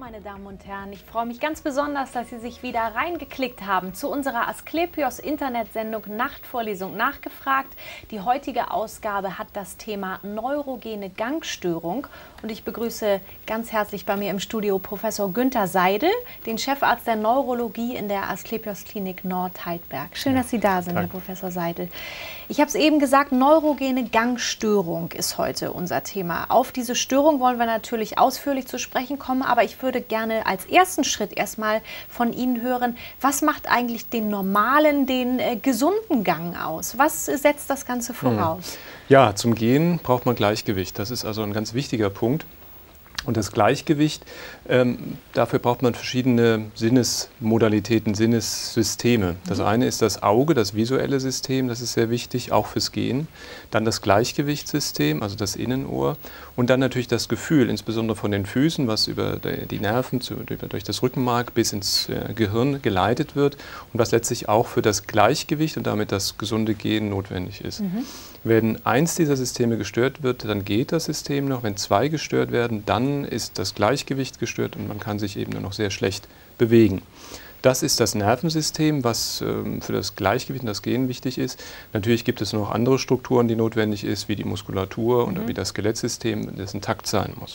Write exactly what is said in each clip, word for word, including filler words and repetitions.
meine Damen und Herren, ich freue mich ganz besonders, dass Sie sich wieder reingeklickt haben zu unserer Asklepios Internetsendung Nachtvorlesung nachgefragt. Die heutige Ausgabe hat das Thema neurogene Gangstörung und ich begrüße ganz herzlich bei mir im Studio Professor Günther Seidel, den Chefarzt der Neurologie in der Asklepios Klinik Nordheidberg. Schön, dass Sie da sind, Herr Professor Seidel. Ich habe es eben gesagt, neurogene Gangstörung ist heute unser Thema. Auf diese Störung wollen wir natürlich ausführlich zu sprechen kommen, aber ich würde gerne als ersten Schritt erstmal von Ihnen hören, was macht eigentlich den normalen, den äh, gesunden Gang aus? Was setzt das Ganze voraus? Ja, zum Gehen braucht man Gleichgewicht. Das ist also ein ganz wichtiger Punkt. Und das Gleichgewicht, ähm, dafür braucht man verschiedene Sinnesmodalitäten, Sinnessysteme. Das eine ist das Auge, das visuelle System, das ist sehr wichtig, auch fürs Gehen. Dann das Gleichgewichtssystem, also das Innenohr. Und dann natürlich das Gefühl, insbesondere von den Füßen, was über die Nerven, durch das Rückenmark bis ins Gehirn geleitet wird und was letztlich auch für das Gleichgewicht und damit das gesunde Gehen notwendig ist. Mhm. Wenn eins dieser Systeme gestört wird, dann geht das System noch. Wenn zwei gestört werden, dann ist das Gleichgewicht gestört und man kann sich eben nur noch sehr schlecht bewegen. Das ist das Nervensystem, was ähm, für das Gleichgewicht und das Gehen wichtig ist. Natürlich gibt es noch andere Strukturen, die notwendig ist, wie die Muskulatur und mhm. wie das Skelettsystem, das intakt sein muss.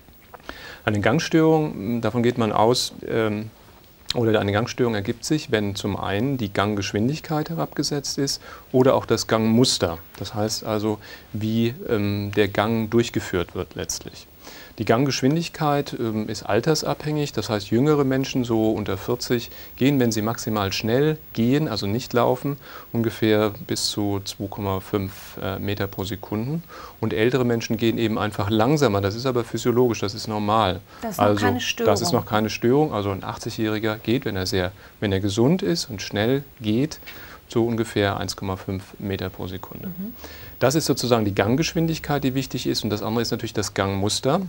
Eine Gangstörung, davon geht man aus, ähm, oder eine Gangstörung ergibt sich, wenn zum einen die Ganggeschwindigkeit herabgesetzt ist oder auch das Gangmuster. Das heißt also, wie ähm, der Gang durchgeführt wird letztlich. Die Ganggeschwindigkeit ähm, ist altersabhängig, das heißt jüngere Menschen, so unter vierzig, gehen, wenn sie maximal schnell gehen, also nicht laufen, ungefähr bis zu zwei Komma fünf äh, Meter pro Sekunde. Und ältere Menschen gehen eben einfach langsamer, das ist aber physiologisch, das ist normal. Das ist noch also, keine Störung. Das ist noch keine Störung, also ein achtzigjähriger geht, wenn er, sehr, wenn er gesund ist und schnell geht, so ungefähr eins Komma fünf Meter pro Sekunde. Mhm. Das ist sozusagen die Ganggeschwindigkeit, die wichtig ist, und das andere ist natürlich das Gangmuster.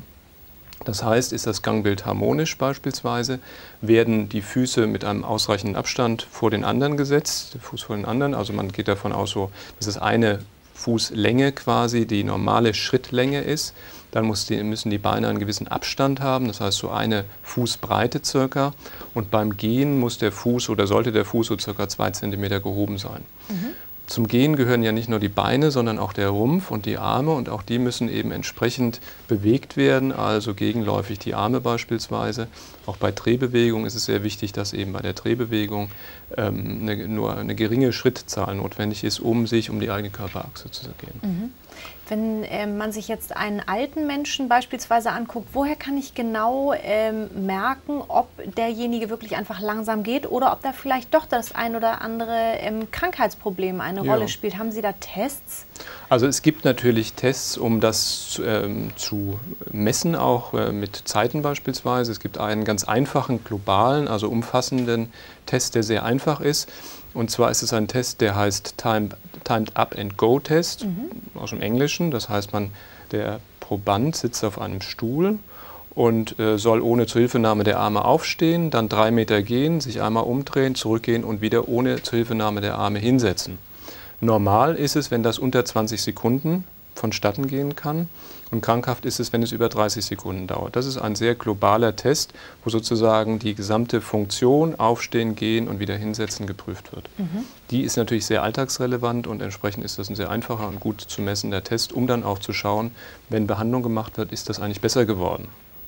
Das heißt, ist das Gangbild harmonisch beispielsweise, werden die Füße mit einem ausreichenden Abstand vor den anderen gesetzt, der Fuß vor den anderen, also man geht davon aus, so, dass es eine Fußlänge quasi die normale Schrittlänge ist. Dann muss die, müssen die Beine einen gewissen Abstand haben, das heißt so eine Fußbreite circa. Und beim Gehen muss der Fuß oder sollte der Fuß so circa zwei Zentimeter gehoben sein. Mhm. Zum Gehen gehören ja nicht nur die Beine, sondern auch der Rumpf und die Arme, und auch die müssen eben entsprechend bewegt werden, also gegenläufig die Arme beispielsweise. Auch bei Drehbewegung ist es sehr wichtig, dass eben bei der Drehbewegung ähm, eine, nur eine geringe Schrittzahl notwendig ist, um sich um die eigene Körperachse zu gehen. Mhm. Wenn äh, man sich jetzt einen alten Menschen beispielsweise anguckt, woher kann ich genau ähm, merken, ob derjenige wirklich einfach langsam geht oder ob da vielleicht doch das ein oder andere ähm, Krankheitsproblem eine ja. Rolle spielt? Haben Sie da Tests? Also es gibt natürlich Tests, um das ähm, zu messen, auch äh, mit Zeiten beispielsweise. Es gibt einen ganz einfachen, globalen, also umfassenden Test, der sehr einfach ist. Und zwar ist es ein Test, der heißt Timed, Timed Up and Go Test, mhm. aus dem Englischen. Das heißt, man, der Proband sitzt auf einem Stuhl und äh, soll ohne Zuhilfenahme der Arme aufstehen, dann drei Meter gehen, sich einmal umdrehen, zurückgehen und wieder ohne Zuhilfenahme der Arme hinsetzen. Normal ist es, wenn das unter zwanzig Sekunden vonstatten gehen kann, und krankhaft ist es, wenn es über dreißig Sekunden dauert. Das ist ein sehr globaler Test, wo sozusagen die gesamte Funktion, Aufstehen, Gehen und wieder hinsetzen, geprüft wird. Mhm. Die ist natürlich sehr alltagsrelevant und entsprechend ist das ein sehr einfacher und gut zu messender Test, um dann auch zu schauen, wenn Behandlung gemacht wird, ist das eigentlich besser geworden,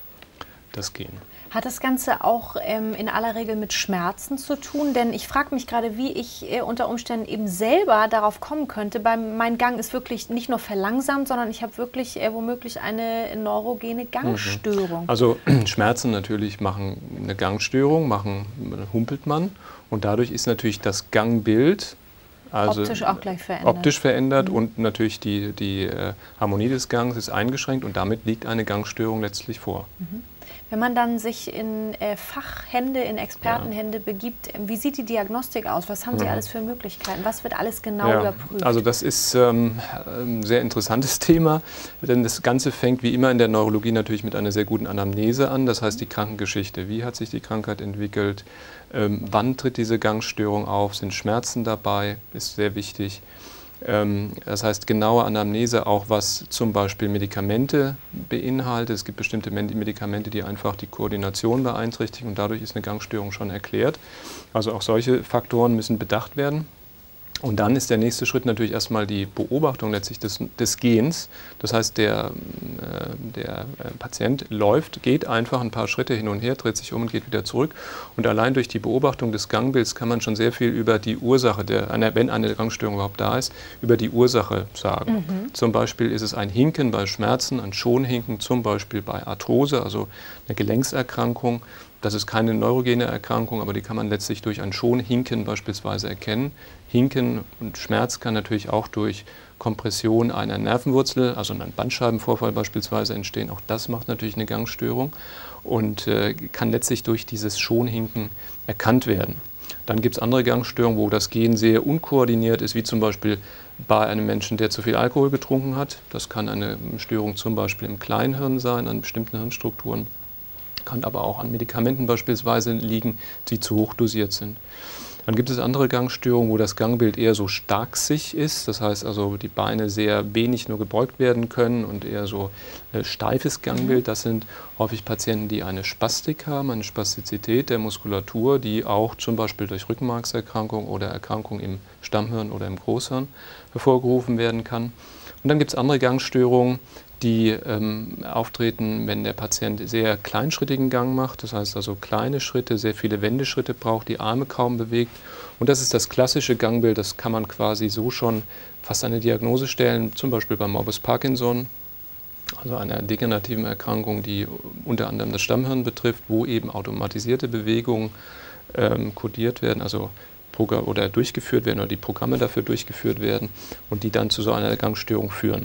das Gehen. Hat das Ganze auch ähm, in aller Regel mit Schmerzen zu tun? Denn ich frage mich gerade, wie ich äh, unter Umständen eben selber darauf kommen könnte. Beim, mein Gang ist wirklich nicht nur verlangsamt, sondern ich habe wirklich äh, womöglich eine neurogene Gangstörung. Also Schmerzen natürlich machen eine Gangstörung, machen, humpelt man. Und dadurch ist natürlich das Gangbild also optisch auch gleich verändert. Optisch verändert mhm. und natürlich die, die äh, Harmonie des Gangs ist eingeschränkt und damit liegt eine Gangstörung letztlich vor. Mhm. Wenn man dann sich in äh, Fachhände, in Expertenhände ja. begibt, wie sieht die Diagnostik aus? Was haben Sie ja. alles für Möglichkeiten? Was wird alles genau ja. überprüft? Also das ist ähm, ein sehr interessantes Thema, denn das Ganze fängt wie immer in der Neurologie natürlich mit einer sehr guten Anamnese an. Das heißt die Krankengeschichte. Wie hat sich die Krankheit entwickelt? Ähm, wann tritt diese Gangstörung auf? Sind Schmerzen dabei? Ist sehr wichtig. Das heißt, genaue Anamnese auch, was zum Beispiel Medikamente beinhaltet. Es gibt bestimmte Medikamente, die einfach die Koordination beeinträchtigen und dadurch ist eine Gangstörung schon erklärt. Also auch solche Faktoren müssen bedacht werden. Und dann ist der nächste Schritt natürlich erstmal die Beobachtung letztlich des, des Gehens. Das heißt, der, äh, der Patient läuft, geht einfach ein paar Schritte hin und her, dreht sich um und geht wieder zurück. Und allein durch die Beobachtung des Gangbilds kann man schon sehr viel über die Ursache, der, wenn eine Gangstörung überhaupt da ist, über die Ursache sagen. Mhm. Zum Beispiel ist es ein Hinken bei Schmerzen, ein Schonhinken, zum Beispiel bei Arthrose, also eine Gelenkserkrankung. Das ist keine neurogene Erkrankung, aber die kann man letztlich durch ein Schonhinken beispielsweise erkennen. Hinken und Schmerz kann natürlich auch durch Kompression einer Nervenwurzel, also einem Bandscheibenvorfall beispielsweise entstehen. Auch das macht natürlich eine Gangstörung und äh, kann letztlich durch dieses Schonhinken erkannt werden. Dann gibt es andere Gangstörungen, wo das Gehen sehr unkoordiniert ist, wie zum Beispiel bei einem Menschen, der zu viel Alkohol getrunken hat. Das kann eine Störung zum Beispiel im Kleinhirn sein, an bestimmten Hirnstrukturen. Kann aber auch an Medikamenten beispielsweise liegen, die zu hoch dosiert sind. Dann gibt es andere Gangstörungen, wo das Gangbild eher so starksig ist. Das heißt also, die Beine sehr wenig nur gebeugt werden können und eher so ein steifes Gangbild. Das sind häufig Patienten, die eine Spastik haben, eine Spastizität der Muskulatur, die auch zum Beispiel durch Rückenmarkserkrankung oder Erkrankung im Stammhirn oder im Großhirn hervorgerufen werden kann. Und dann gibt es andere Gangstörungen, die ähm, auftreten, wenn der Patient sehr kleinschrittigen Gang macht, das heißt also kleine Schritte, sehr viele Wendeschritte braucht, die Arme kaum bewegt. Und das ist das klassische Gangbild, das kann man quasi so schon fast eine Diagnose stellen, zum Beispiel bei Morbus Parkinson, also einer degenerativen Erkrankung, die unter anderem das Stammhirn betrifft, wo eben automatisierte Bewegungen ähm, kodiert werden, also oder durchgeführt werden oder die Programme dafür durchgeführt werden und die dann zu so einer Gangstörung führen.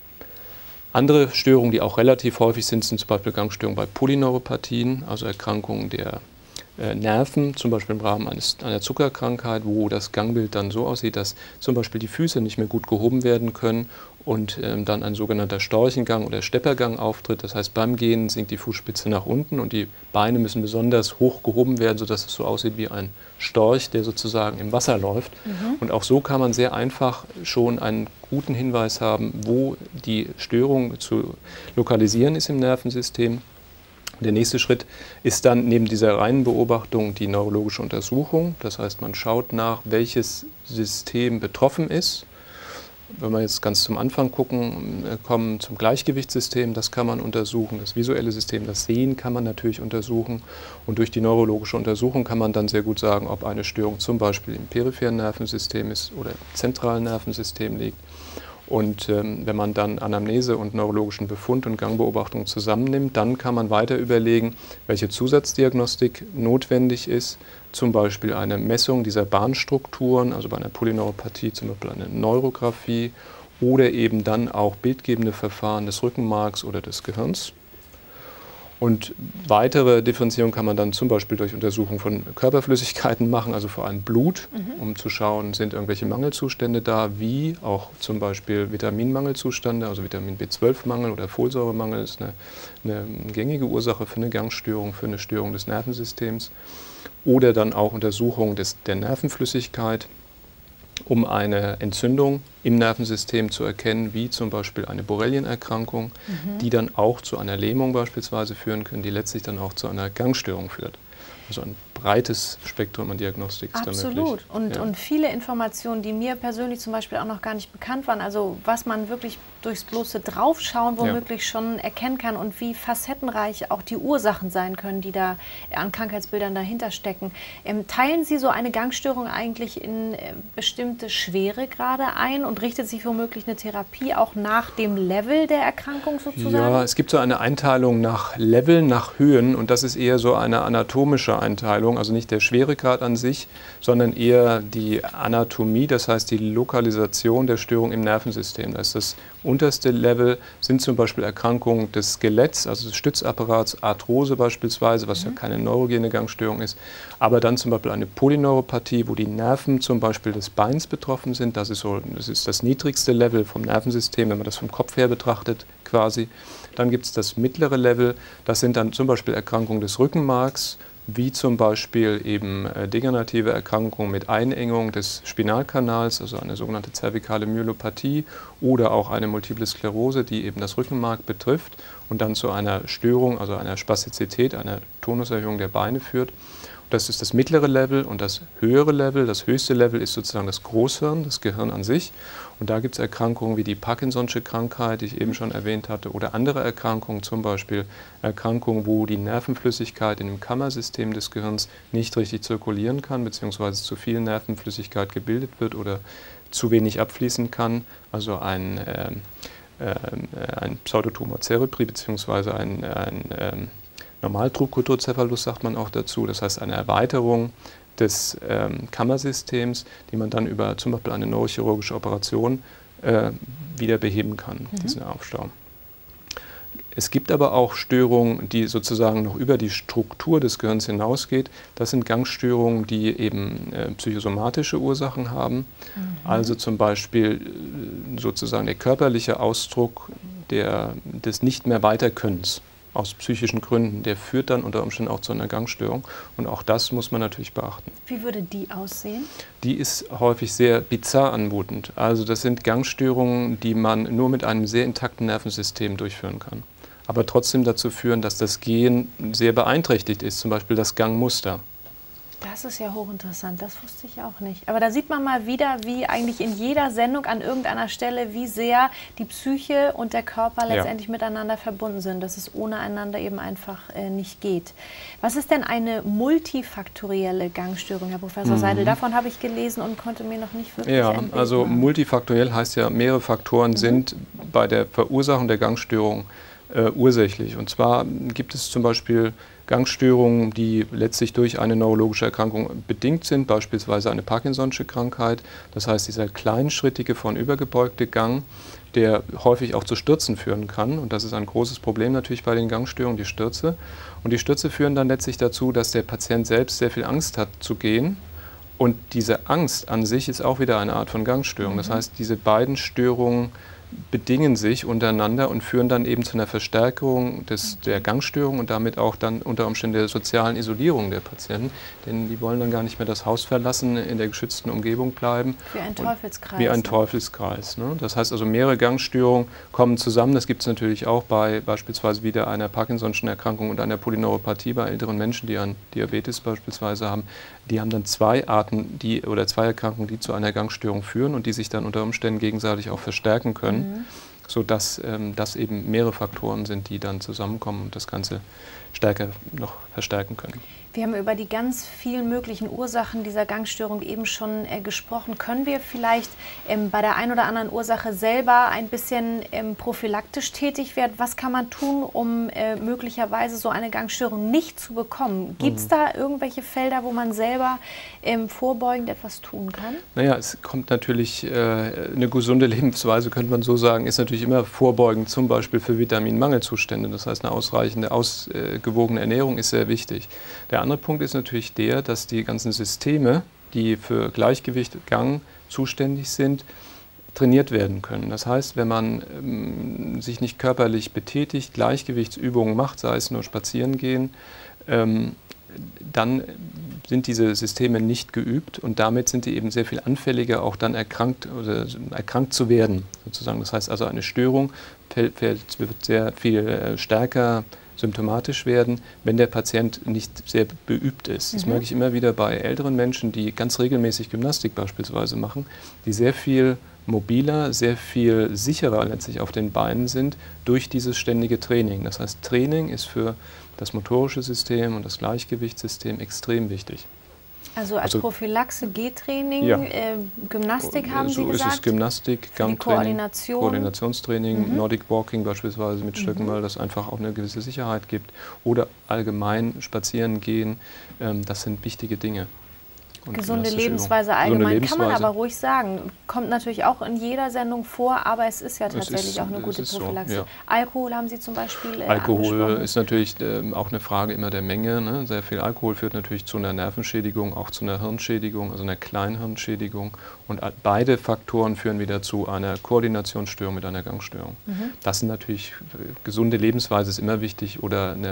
Andere Störungen, die auch relativ häufig sind, sind zum Beispiel Gangstörungen bei Polyneuropathien, also Erkrankungen der äh, Nerven, zum Beispiel im Rahmen eines, einer Zuckerkrankheit, wo das Gangbild dann so aussieht, dass zum Beispiel die Füße nicht mehr gut gehoben werden können und ähm, dann ein sogenannter Storchengang oder Steppergang auftritt. Das heißt, beim Gehen sinkt die Fußspitze nach unten und die Beine müssen besonders hoch gehoben werden, sodass es so aussieht wie ein Storch, der sozusagen im Wasser läuft. Mhm. Und auch so kann man sehr einfach schon einen guten Hinweis haben, wo die Störung zu lokalisieren ist im Nervensystem. Der nächste Schritt ist dann neben dieser reinen Beobachtung die neurologische Untersuchung. Das heißt, man schaut nach, welches System betroffen ist. Wenn wir jetzt ganz zum Anfang gucken, kommen zum Gleichgewichtssystem, das kann man untersuchen, das visuelle System, das Sehen kann man natürlich untersuchen und durch die neurologische Untersuchung kann man dann sehr gut sagen, ob eine Störung zum Beispiel im peripheren Nervensystem ist oder im zentralen Nervensystem liegt. Und ähm, wenn man dann Anamnese und neurologischen Befund und Gangbeobachtung zusammennimmt, dann kann man weiter überlegen, welche Zusatzdiagnostik notwendig ist, zum Beispiel eine Messung dieser Bahnstrukturen, also bei einer Polyneuropathie zum Beispiel eine Neurographie oder eben dann auch bildgebende Verfahren des Rückenmarks oder des Gehirns. Und weitere Differenzierung kann man dann zum Beispiel durch Untersuchung von Körperflüssigkeiten machen, also vor allem Blut, mhm. um zu schauen, sind irgendwelche Mangelzustände da, wie auch zum Beispiel Vitaminmangelzustände, also Vitamin B zwölf Mangel oder Folsäuremangel ist eine, eine gängige Ursache für eine Gangstörung, für eine Störung des Nervensystems. Oder dann auch Untersuchung des, der Nervenflüssigkeit, um eine Entzündung im Nervensystem zu erkennen, wie zum Beispiel eine Borrelienerkrankung, mhm. die dann auch zu einer Lähmung beispielsweise führen können, die letztlich dann auch zu einer Gangstörung führt. Also ein breites Spektrum an Diagnostik ist da möglich. Absolut. Und, ja. und viele Informationen, die mir persönlich zum Beispiel auch noch gar nicht bekannt waren, also was man wirklich durchs bloße Draufschauen womöglich ja. schon erkennen kann und wie facettenreich auch die Ursachen sein können, die da an Krankheitsbildern dahinter stecken. Ähm, teilen Sie so eine Gangstörung eigentlich in äh, bestimmte Schweregrade ein und richtet sich womöglich eine Therapie auch nach dem Level der Erkrankung sozusagen? Ja, es gibt so eine Einteilung nach Level, nach Höhen und das ist eher so eine anatomische Einteilung, also nicht der Schweregrad an sich, sondern eher die Anatomie, das heißt die Lokalisation der Störung im Nervensystem. Das ist das unterste Level, sind zum Beispiel Erkrankungen des Skeletts, also des Stützapparats, Arthrose beispielsweise, was mhm. ja keine neurogene Gangstörung ist, aber dann zum Beispiel eine Polyneuropathie, wo die Nerven zum Beispiel des Beins betroffen sind. Das ist, so, das ist das niedrigste Level vom Nervensystem, wenn man das vom Kopf her betrachtet quasi. Dann gibt es das mittlere Level, das sind dann zum Beispiel Erkrankungen des Rückenmarks, wie zum Beispiel eben äh, degenerative Erkrankungen mit Einengung des Spinalkanals, also eine sogenannte zervikale Myelopathie oder auch eine Multiple Sklerose, die eben das Rückenmark betrifft und dann zu einer Störung, also einer Spastizität, einer Tonuserhöhung der Beine führt. Das ist das mittlere Level und das höhere Level. Das höchste Level ist sozusagen das Großhirn, das Gehirn an sich. Und da gibt es Erkrankungen wie die Parkinson'sche Krankheit, die ich eben schon erwähnt hatte, oder andere Erkrankungen, zum Beispiel Erkrankungen, wo die Nervenflüssigkeit in dem Kammersystem des Gehirns nicht richtig zirkulieren kann, beziehungsweise zu viel Nervenflüssigkeit gebildet wird oder zu wenig abfließen kann. Also ein, äh, äh, ein Pseudotumor cerebri, beziehungsweise ein, ein äh, Normaldruckkulturcephalus sagt man auch dazu, das heißt eine Erweiterung des ähm, Kammersystems, die man dann über zum Beispiel eine neurochirurgische Operation äh, wieder beheben kann, mhm. diesen Aufstau. Es gibt aber auch Störungen, die sozusagen noch über die Struktur des Gehirns hinausgeht. Das sind Gangstörungen, die eben äh, psychosomatische Ursachen haben. Mhm. Also zum Beispiel äh, sozusagen der körperliche Ausdruck der, des Nicht mehr Weiterkönnens aus psychischen Gründen, der führt dann unter Umständen auch zu einer Gangstörung. Und auch das muss man natürlich beachten. Wie würde die aussehen? Die ist häufig sehr bizarr anmutend. Also das sind Gangstörungen, die man nur mit einem sehr intakten Nervensystem durchführen kann. Aber trotzdem dazu führen, dass das Gehen sehr beeinträchtigt ist, zum Beispiel das Gangmuster. Das ist ja hochinteressant, das wusste ich auch nicht. Aber da sieht man mal wieder, wie eigentlich in jeder Sendung an irgendeiner Stelle, wie sehr die Psyche und der Körper letztendlich ja. miteinander verbunden sind, dass es ohne einander eben einfach äh, nicht geht. Was ist denn eine multifaktorielle Gangstörung, Herr Professor mhm. Seidel? Davon habe ich gelesen und konnte mir noch nicht wirklich Ja, ein Bild also machen. Multifaktoriell heißt ja, mehrere Faktoren mhm. sind bei der Verursachung der Gangstörung äh, ursächlich. Und zwar gibt es zum Beispiel Gangstörungen, die letztlich durch eine neurologische Erkrankung bedingt sind, beispielsweise eine Parkinson'sche Krankheit. Das heißt, dieser kleinschrittige, vornübergebeugte Gang, der häufig auch zu Stürzen führen kann. Und das ist ein großes Problem natürlich bei den Gangstörungen, die Stürze. Und die Stürze führen dann letztlich dazu, dass der Patient selbst sehr viel Angst hat zu gehen. Und diese Angst an sich ist auch wieder eine Art von Gangstörung. Das heißt, diese beiden Störungen bedingen sich untereinander und führen dann eben zu einer Verstärkung des, der Gangstörung und damit auch dann unter Umständen der sozialen Isolierung der Patienten. Denn die wollen dann gar nicht mehr das Haus verlassen, in der geschützten Umgebung bleiben. Wie ein Teufelskreis. Wie ein ne? Teufelskreis. Ne? Das heißt also, mehrere Gangstörungen kommen zusammen. Das gibt es natürlich auch bei beispielsweise wieder einer Parkinson'schen Erkrankung und einer Polyneuropathie bei älteren Menschen, die einen Diabetes beispielsweise haben. Die haben dann zwei Arten die, oder zwei Erkrankungen, die zu einer Gangstörung führen und die sich dann unter Umständen gegenseitig auch verstärken können, mhm. sodass ähm, das eben mehrere Faktoren sind, die dann zusammenkommen und das Ganze stärker noch verstärken können. Wir haben über die ganz vielen möglichen Ursachen dieser Gangstörung eben schon äh, gesprochen. Können wir vielleicht ähm, bei der einen oder anderen Ursache selber ein bisschen ähm, prophylaktisch tätig werden? Was kann man tun, um äh, möglicherweise so eine Gangstörung nicht zu bekommen? Gibt es mhm. da irgendwelche Felder, wo man selber ähm, vorbeugend etwas tun kann? Naja, es kommt natürlich, äh, eine gesunde Lebensweise, könnte man so sagen, ist natürlich immer vorbeugend, zum Beispiel für Vitaminmangelzustände. Das heißt, eine ausreichende, ausgewogene Ernährung ist sehr wichtig. Der andere Punkt ist natürlich der, dass die ganzen Systeme, die für Gleichgewicht, Gang zuständig sind, trainiert werden können. Das heißt, wenn man ähm, sich nicht körperlich betätigt, Gleichgewichtsübungen macht, sei es nur spazieren gehen, ähm, dann sind diese Systeme nicht geübt und damit sind die eben sehr viel anfälliger, auch dann erkrankt oder erkrankt zu werden, sozusagen. Das heißt also, eine Störung wird sehr viel stärker symptomatisch werden, wenn der Patient nicht sehr beübt ist. Das mhm. merke ich immer wieder bei älteren Menschen, die ganz regelmäßig Gymnastik beispielsweise machen, die sehr viel mobiler, sehr viel sicherer letztlich auf den Beinen sind durch dieses ständige Training. Das heißt, Training ist für das motorische System und das Gleichgewichtssystem extrem wichtig. Also als also, Prophylaxe Gehtraining, ja. äh, Gymnastik haben so Sie gesagt? So ist es, Gymnastik, Gangtraining, Koordination. Koordinationstraining, mhm. Nordic Walking beispielsweise mit Stöcken, mhm. weil das einfach auch eine gewisse Sicherheit gibt. Oder allgemein spazieren gehen, ähm, das sind wichtige Dinge. Gesunde Lebensweise allgemein, gesunde Lebensweise. Kann man aber ruhig sagen. Kommt natürlich auch in jeder Sendung vor, aber es ist ja tatsächlich ist, auch eine gute Prophylaxe. So, ja. Alkohol haben Sie zum Beispiel äh, Alkohol ist natürlich äh, auch eine Frage immer der Menge. Ne? Sehr viel Alkohol führt natürlich zu einer Nervenschädigung, auch zu einer Hirnschädigung, also einer Kleinhirnschädigung. Und beide Faktoren führen wieder zu einer Koordinationsstörung mit einer Gangstörung. Mhm. Das sind natürlich, gesunde Lebensweise ist immer wichtig oder eine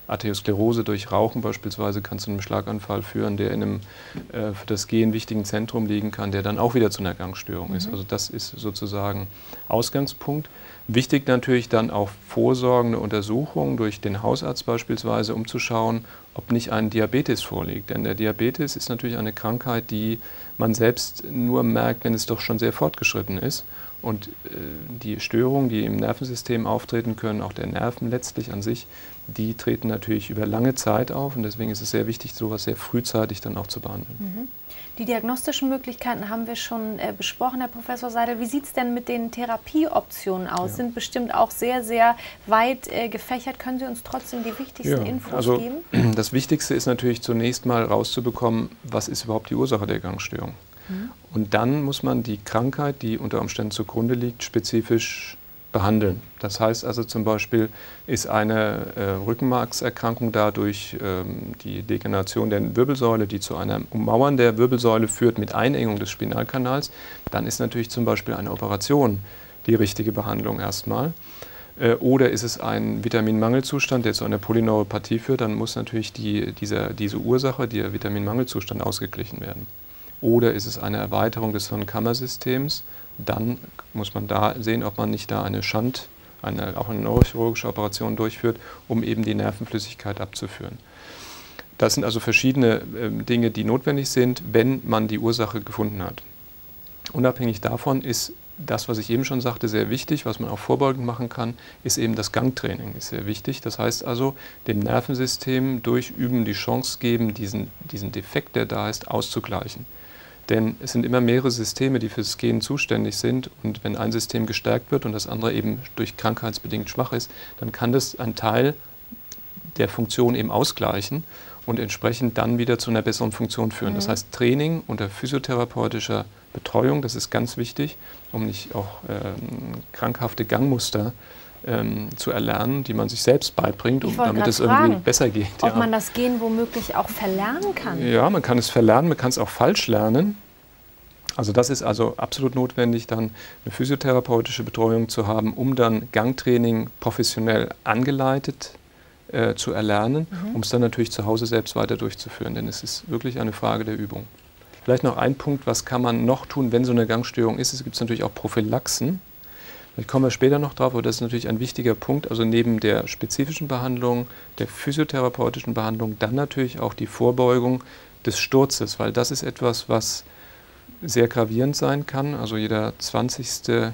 Arteriosklerose durch Rauchen beispielsweise kann zu einem Schlaganfall führen, der in einem äh, für das Gehen wichtigen Zentrum liegen kann, der dann auch wieder zu einer Gangstörung mhm. ist. Also das ist sozusagen Ausgangspunkt. Wichtig natürlich dann auch vorsorgende Untersuchungen durch den Hausarzt beispielsweise, um zu schauen, ob nicht ein Diabetes vorliegt. Denn der Diabetes ist natürlich eine Krankheit, die man selbst nur merkt, wenn es doch schon sehr fortgeschritten ist. Und äh, die Störungen, die im Nervensystem auftreten können, auch der Nerven letztlich an sich, die treten natürlich über lange Zeit auf. Und deswegen ist es sehr wichtig, sowas sehr frühzeitig dann auch zu behandeln. Mhm. Die diagnostischen Möglichkeiten haben wir schon äh, besprochen, Herr Professor Seidel. Wie sieht es denn mit den Therapieoptionen aus? Ja. Sind bestimmt auch sehr, sehr weit äh, gefächert. Können Sie uns trotzdem die wichtigsten ja, Infos also, geben? Das Wichtigste ist natürlich zunächst mal rauszubekommen, was ist überhaupt die Ursache der Gangstörung. Mhm. Und dann muss man die Krankheit, die unter Umständen zugrunde liegt, spezifisch behandeln. Das heißt also zum Beispiel, ist eine äh, Rückenmarkserkrankung dadurch ähm, die Degeneration der Wirbelsäule, die zu einem Ummauern der Wirbelsäule führt mit Einengung des Spinalkanals, dann ist natürlich zum Beispiel eine Operation die richtige Behandlung erstmal. Äh, oder ist es ein Vitaminmangelzustand, der zu einer Polyneuropathie führt, dann muss natürlich die, diese, diese Ursache, der Vitaminmangelzustand, ausgeglichen werden. Oder ist es eine Erweiterung des Hirnkammersystems, dann muss man da sehen, ob man nicht da eine Schand, eine, auch eine neurochirurgische Operation durchführt, um eben die Nervenflüssigkeit abzuführen. Das sind also verschiedene äh, Dinge, die notwendig sind, wenn man die Ursache gefunden hat. Unabhängig davon ist das, was ich eben schon sagte, sehr wichtig. Was man auch vorbeugend machen kann, ist eben das Gangtraining, ist sehr wichtig. Das heißt also, dem Nervensystem durch Üben die Chance geben, diesen, diesen Defekt, der da ist, auszugleichen. Denn es sind immer mehrere Systeme, die fürs Gehen zuständig sind. Und wenn ein System gestärkt wird und das andere eben durch krankheitsbedingt schwach ist, dann kann das einen Teil der Funktion eben ausgleichen und entsprechend dann wieder zu einer besseren Funktion führen. Mhm. Das heißt, Training unter physiotherapeutischer Betreuung, das ist ganz wichtig, um nicht auch ähm, krankhafte Gangmuster ähm, zu erlernen, die man sich selbst beibringt, um, damit es fragen, irgendwie besser geht. Ob ja. man das Gehen womöglich auch verlernen kann? Ja, man kann es verlernen, man kann es auch falsch lernen. Also das ist also absolut notwendig, dann eine physiotherapeutische Betreuung zu haben, um dann Gangtraining professionell angeleitet äh, zu erlernen, mhm. um es dann natürlich zu Hause selbst weiter durchzuführen, denn es ist wirklich eine Frage der Übung. Vielleicht noch ein Punkt, was kann man noch tun, wenn so eine Gangstörung ist? Es gibt natürlich auch Prophylaxen. Vielleicht kommen wir später noch drauf, aber das ist natürlich ein wichtiger Punkt. Also neben der spezifischen Behandlung, der physiotherapeutischen Behandlung, dann natürlich auch die Vorbeugung des Sturzes, weil das ist etwas, was sehr gravierend sein kann. Also jeder zwanzigste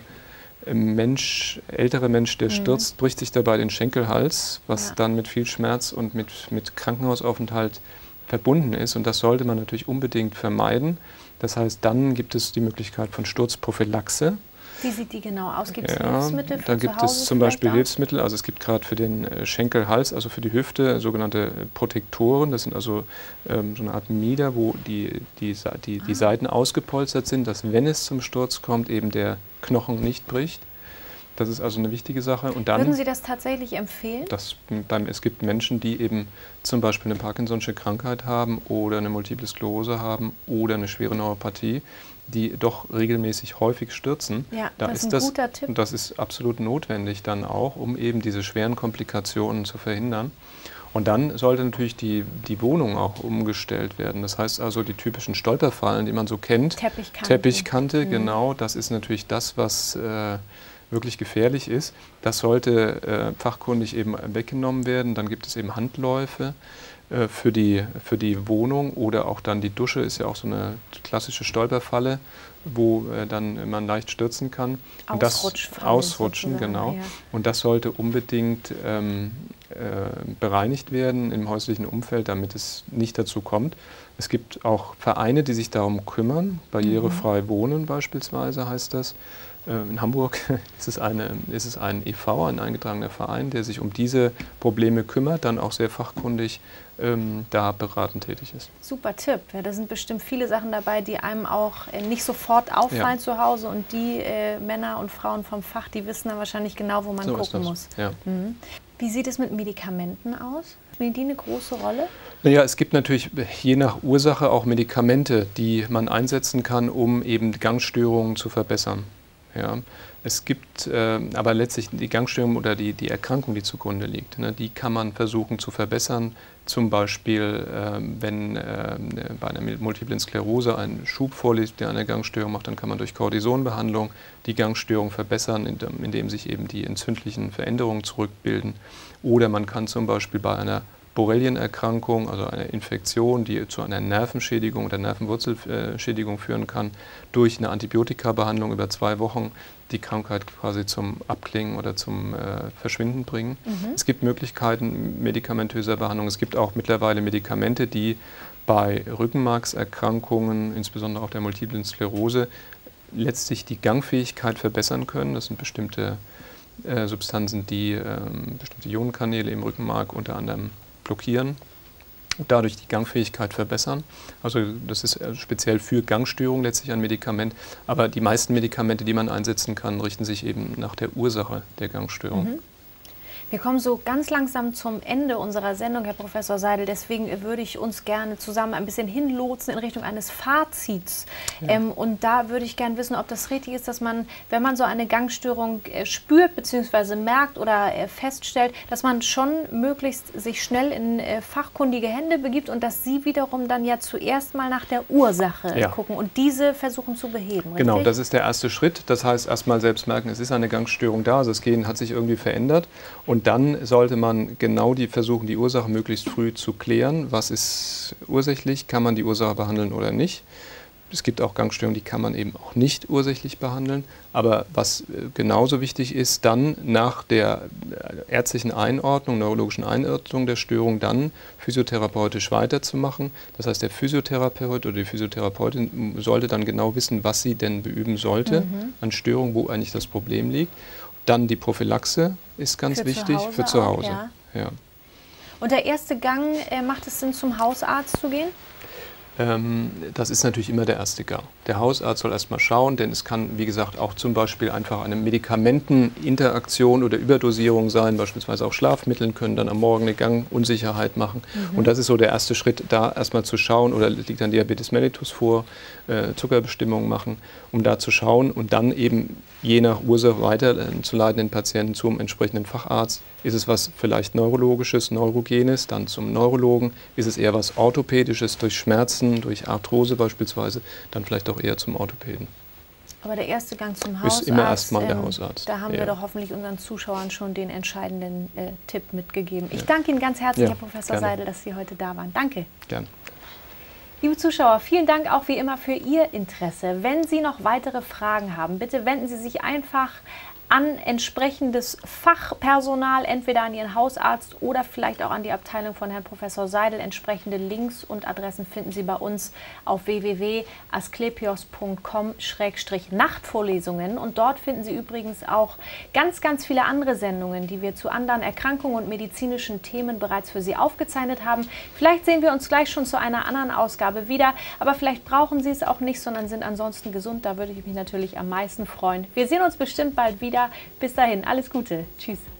Mensch, ältere Mensch, der mhm. stürzt, bricht sich dabei den Schenkelhals, was ja. dann mit viel Schmerz und mit, mit Krankenhausaufenthalt verbunden ist. Und das sollte man natürlich unbedingt vermeiden. Das heißt, dann gibt es die Möglichkeit von Sturzprophylaxe. Wie sieht die genau aus? Gibt es ja, Hilfsmittel für Da gibt zu Hause es zum Beispiel auch? Hilfsmittel. Also es gibt gerade für den Schenkelhals, also für die Hüfte, sogenannte Protektoren. Das sind also ähm, so eine Art Mieder, wo die, die, die, die ah. Seiten ausgepolstert sind, dass, wenn es zum Sturz kommt, eben der Knochen nicht bricht. Das ist also eine wichtige Sache. Und dann, würden Sie das tatsächlich empfehlen? Das, dann, es gibt Menschen, die eben zum Beispiel eine Parkinson'sche Krankheit haben oder eine Multiple Sklerose haben oder eine schwere Neuropathie, die doch regelmäßig häufig stürzen. Ja, da das ist ein das, guter Tipp. Und das ist absolut notwendig dann auch, um eben diese schweren Komplikationen zu verhindern. Und dann sollte natürlich die, die Wohnung auch umgestellt werden. Das heißt also, die typischen Stolperfallen, die man so kennt. Teppichkante. Teppichkante, mhm. genau. Das ist natürlich das, was äh, wirklich gefährlich ist. Das sollte äh, fachkundig eben weggenommen werden. Dann gibt es eben Handläufe äh, für, die, für die Wohnung oder auch dann die Dusche ist ja auch so eine klassische Stolperfalle, wo äh, dann man leicht stürzen kann. Und das Ausrutschen, genau. Ja. Und das sollte unbedingt ähm, äh, bereinigt werden im häuslichen Umfeld, damit es nicht dazu kommt. Es gibt auch Vereine, die sich darum kümmern. Barrierefrei mhm. wohnen beispielsweise heißt das. In Hamburg ist es, eine, ist es ein E V, ein eingetragener Verein, der sich um diese Probleme kümmert, dann auch sehr fachkundig ähm, da beratend tätig ist. Super Tipp. Ja, da sind bestimmt viele Sachen dabei, die einem auch äh, nicht sofort auffallen ja. zu Hause. Und die äh, Männer und Frauen vom Fach, die wissen dann wahrscheinlich genau, wo man so gucken muss. Ja. Mhm. Wie sieht es mit Medikamenten aus? Spielen die eine große Rolle? Naja, es gibt natürlich je nach Ursache auch Medikamente, die man einsetzen kann, um eben Gangstörungen zu verbessern. Ja, Es gibt äh, aber letztlich die Gangstörung oder die, die Erkrankung, die zugrunde liegt, ne, die kann man versuchen zu verbessern. Zum Beispiel, äh, wenn äh, bei einer multiplen Sklerose ein Schub vorliegt, der eine Gangstörung macht, dann kann man durch Kortisonbehandlung die Gangstörung verbessern, indem, indem sich eben die entzündlichen Veränderungen zurückbilden. Oder man kann zum Beispiel bei einer Borrelienerkrankung, also eine Infektion, die zu einer Nervenschädigung oder Nervenwurzelschädigung führen kann, durch eine Antibiotikabehandlung über zwei Wochen die Krankheit quasi zum Abklingen oder zum äh, Verschwinden bringen. Mhm. Es gibt Möglichkeiten medikamentöser Behandlung. Es gibt auch mittlerweile Medikamente, die bei Rückenmarkserkrankungen, insbesondere auch der multiplen Sklerose, letztlich die Gangfähigkeit verbessern können. Das sind bestimmte äh, Substanzen, die äh, bestimmte Ionenkanäle im Rückenmark unter anderem blockieren und dadurch die Gangfähigkeit verbessern. Also das ist speziell für Gangstörungen letztlich ein Medikament, aber die meisten Medikamente, die man einsetzen kann, richten sich eben nach der Ursache der Gangstörung. Mhm. Wir kommen so ganz langsam zum Ende unserer Sendung, Herr Professor Seidel. Deswegen würde ich uns gerne zusammen ein bisschen hinlotsen in Richtung eines Fazits. Ja. Ähm, und da würde ich gerne wissen, ob das richtig ist, dass man, wenn man so eine Gangstörung äh, spürt bzw. merkt oder äh, feststellt, dass man schon möglichst sich schnell in äh, fachkundige Hände begibt und dass Sie wiederum dann ja zuerst mal nach der Ursache ja. gucken und diese versuchen zu beheben. Richtig? Genau, das ist der erste Schritt. Das heißt, erst mal selbst merken, es ist eine Gangstörung da, also das Gen hat sich irgendwie verändert. Und dann sollte man genau die versuchen, die Ursache möglichst früh zu klären. Was ist ursächlich? Kann man die Ursache behandeln oder nicht? Es gibt auch Gangstörungen, die kann man eben auch nicht ursächlich behandeln. Aber was genauso wichtig ist, dann nach der ärztlichen Einordnung, neurologischen Einordnung der Störung, dann physiotherapeutisch weiterzumachen. Das heißt, der Physiotherapeut oder die Physiotherapeutin sollte dann genau wissen, was sie denn beüben sollte mhm. an Störungen, wo eigentlich das Problem liegt. Dann die Prophylaxe ist ganz für wichtig zu für zu Hause. Auch, ja. Ja. Und der erste Gang, äh, macht es Sinn, zum Hausarzt zu gehen? Ähm, das ist natürlich immer der erste Gang. Der Hausarzt soll erstmal schauen, denn es kann, wie gesagt, auch zum Beispiel einfach eine Medikamenteninteraktion oder Überdosierung sein. Beispielsweise auch Schlafmittel können dann am Morgen eine Gangunsicherheit machen. Mhm. Und das ist so der erste Schritt, da erstmal zu schauen, oder liegt dann Diabetes mellitus vor, äh, Zuckerbestimmung machen, um da zu schauen und dann eben je nach Ursache weiterzuleiten den Patienten zum entsprechenden Facharzt. Ist es was vielleicht Neurologisches, Neurogenes, dann zum Neurologen. Ist es eher was Orthopädisches durch Schmerzen, durch Arthrose beispielsweise, dann vielleicht auch eher zum Orthopäden. Aber der erste Gang zum Hausarzt, ist immer erstmal der ähm, Hausarzt. Da haben ja. wir doch hoffentlich unseren Zuschauern schon den entscheidenden äh, Tipp mitgegeben. Ich danke Ihnen ganz herzlich, ja, Herr Professor gerne. Seidel, dass Sie heute da waren. Danke. Gerne. Liebe Zuschauer, vielen Dank auch wie immer für Ihr Interesse. Wenn Sie noch weitere Fragen haben, bitte wenden Sie sich einfach an entsprechendes Fachpersonal, entweder an Ihren Hausarzt oder vielleicht auch an die Abteilung von Herrn Professor Seidel. Entsprechende Links und Adressen finden Sie bei uns auf w w w punkt asklepios punkt com Schrägstrich Nachtvorlesungen. Und dort finden Sie übrigens auch ganz, ganz viele andere Sendungen, die wir zu anderen Erkrankungen und medizinischen Themen bereits für Sie aufgezeichnet haben. Vielleicht sehen wir uns gleich schon zu einer anderen Ausgabe wieder, aber vielleicht brauchen Sie es auch nicht, sondern sind ansonsten gesund. Da würde ich mich natürlich am meisten freuen. Wir sehen uns bestimmt bald wieder. Bis dahin, alles Gute. Tschüss.